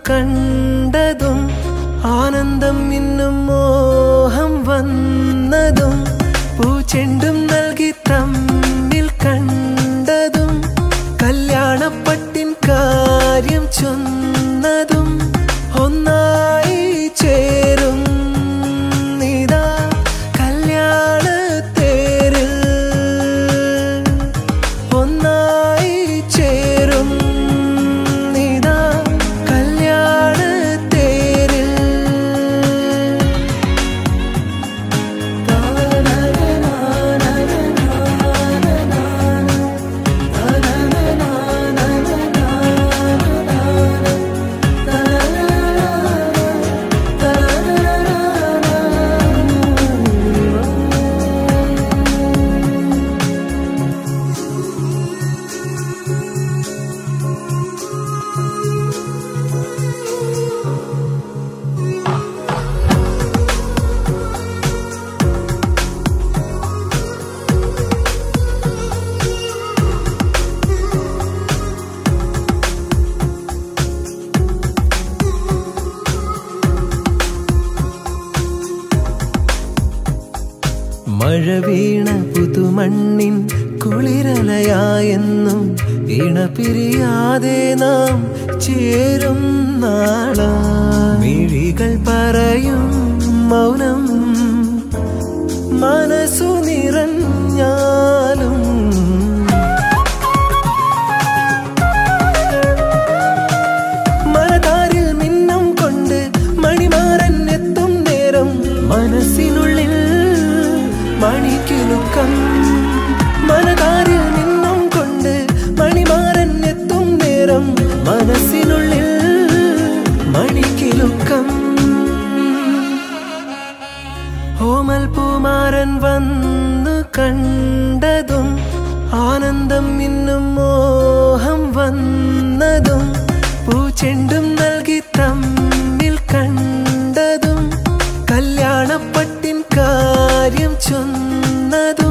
കണ്ടതും ആനന്ദം ഇന്നും മോഹം വന്നതും പൂച്ചെണ്ടും നൽകി തമ്മിൽ കണ്ടതും കല്യാണപ്പട്ടിൻ കാര്യം ചൊന്നതും ഒന്നായി ചേരും നിതാ കല്യാണത്തേരിൽ ഒന്നായി ചേരും നിതാ കല്യാണത്തേരിൽ മഴ വീണ പുതുമണ്ണിൻ കുളിരലയായെന്നും ഇണപിരിയാതെ നാം ചേരും നാളാ മിഴികൾ പറയും മൗനം മനസ്സു നിറഞ്ഞാലും മനതാരിൽ മിന്നം കൊണ്ട് മണിമാരൻ എത്തും നേരം മനസ്സിനുള്ളിൽ മണിക്കിലുക്കം മനതാരിൽ നിന്നും കൊണ്ട് മണിമാരൻ എത്തും നേരം മനസ്സിനുള്ളിൽ മണിക്കിലുക്കം ഓമൽ പൂമാരൻ വന്നു കണ്ടതും ആനന്ദം ഇന്നും മോഹം വന്നതും പൂച്ചെണ്ടും നൽകി തമ്മിൽ കണ്ടതും കല്യാണപ്പട്ടിൻ കാര്യം ചൊന്നതും